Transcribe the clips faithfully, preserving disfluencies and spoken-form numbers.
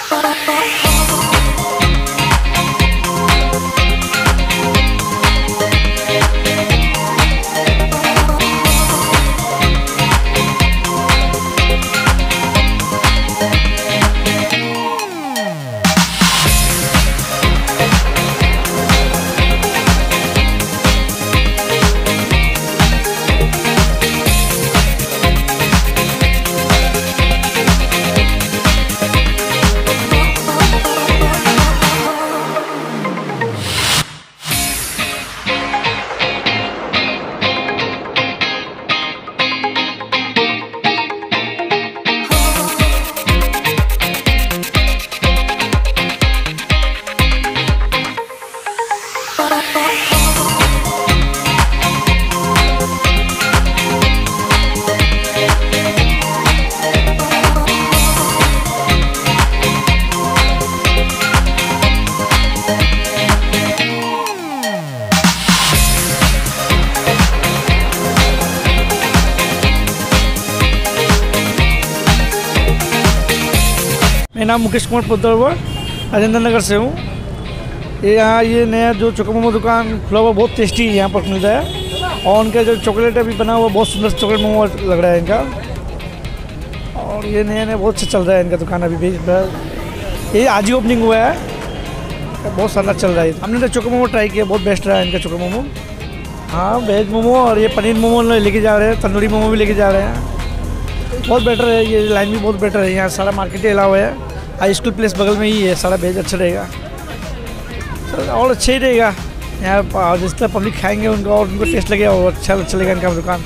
मेरा नाम मुकेश कुमार पुद्दरवर राजेंद्र नगर से हूँ। ये यहाँ ये नया जो चोको मोमो दुकान खुला हुआ बहुत टेस्टी यहाँ पर मिलता है और उनका जो चॉकलेट अभी बना हुआ बहुत सुंदर चॉकलेट मोमो लग रहा है इनका। और ये नया नया बहुत अच्छा चल रहा है इनका दुकान अभी भी। ये आज ही ओपनिंग हुआ है, बहुत शानदार चल रहा है। हमने तो चोको मोमो ट्राई किया, बहुत बेस्ट रहा है इनका चोको मोमो। हाँ, वेज मोमो और ये पनीर मोमो लेके जा रहे हैं, तंदूरी मोमो भी लेके जा रहे हैं। बहुत बेटर है, ये लाइन भी बहुत बेटर है। यहाँ सारा मार्केट ही अलावा है, हाई स्कूल प्लेस बगल में ही है, सारा भेज अच्छा रहेगा और अच्छा ही रहेगा यहाँ। जिस तरह पब्लिक खाएंगे उनको और उनको टेस्ट लगेगा और अच्छा चलेगा इनका दुकान।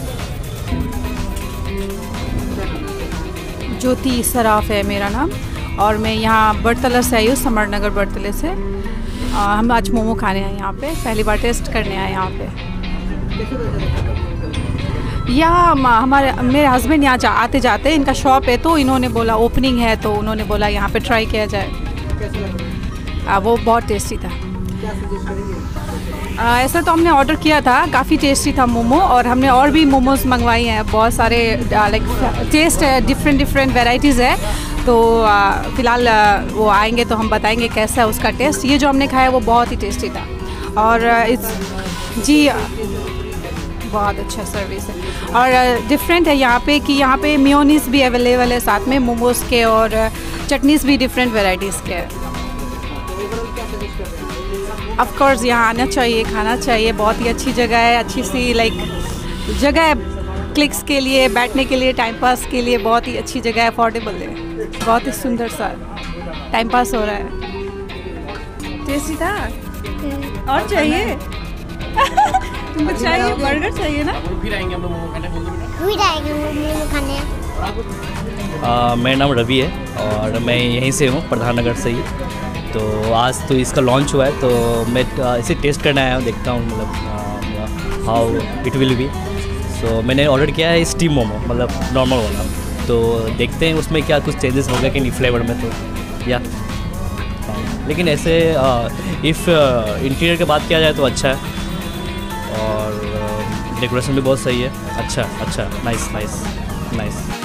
ज्योति सराफ है मेरा नाम और मैं यहाँ बड़तला से आई हूँ, समरनगर बड़तले से। आ, हम आज मोमो खाने आए यहाँ पे, पहली बार टेस्ट करने आए यहाँ पे। यहाँ हमारे मेरे हस्बैंड यहाँ जा, आते जाते हैं, इनका शॉप है तो इन्होंने बोला ओपनिंग है तो उन्होंने बोला यहाँ पे ट्राई किया जाए। आ, वो बहुत टेस्टी था। आ, ऐसा तो हमने ऑर्डर किया था, काफ़ी टेस्टी था मोमो और हमने और भी मोमोज मंगवाई हैं, बहुत सारे लाइक टेस्ट है, डिफरेंट डिफरेंट वेराइटीज़ है। तो फ़िलहाल वो आएंगे तो हम बताएंगे कैसा है उसका टेस्ट। ये जो हमने खाया वो बहुत ही टेस्टी था और इस जी बहुत अच्छा सर्विस है और डिफरेंट है यहाँ पे कि यहाँ पे मेयोनीज़ भी अवेलेबल है साथ में मोमोज के और चटनीज़ भी डिफरेंट वेराइटीज़ के है। ऑफ कोर्स यहाँ आना चाहिए, खाना चाहिए, बहुत ही अच्छी जगह है, अच्छी सी लाइक जगह है क्लिक्स के लिए, बैठने के लिए, टाइम पास के लिए बहुत ही अच्छी जगह है, अफोर्डेबल है, बहुत ही सुंदर सा टाइम पास हो रहा है। टेस्टी था और चाहिए तुमको चाहिए बर्गर चाहिए ना? फिर आएंगे हम लोग मोमो खाने, फिर आएंगे मोमो खाने। आ, मेरा नाम रवि है और मैं यहीं से हूँ, प्रधान नगर से ही। तो आज तो इसका लॉन्च हुआ है तो मैं इसे टेस्ट करने आया हूँ, देखता हूँ मतलब how it will be. So मैंने ऑर्डर किया है स्टीम मोमो, मतलब नॉर्मल वाला। तो देखते हैं उसमें क्या कुछ चेंजेस होगा कि नहीं फ्लेवर में, तो या लेकिन ऐसे इफ़ इंटीरियर की बात किया जाए तो अच्छा है और डेकोरेशन भी बहुत सही है। अच्छा अच्छा नाइस नाइस नाइस।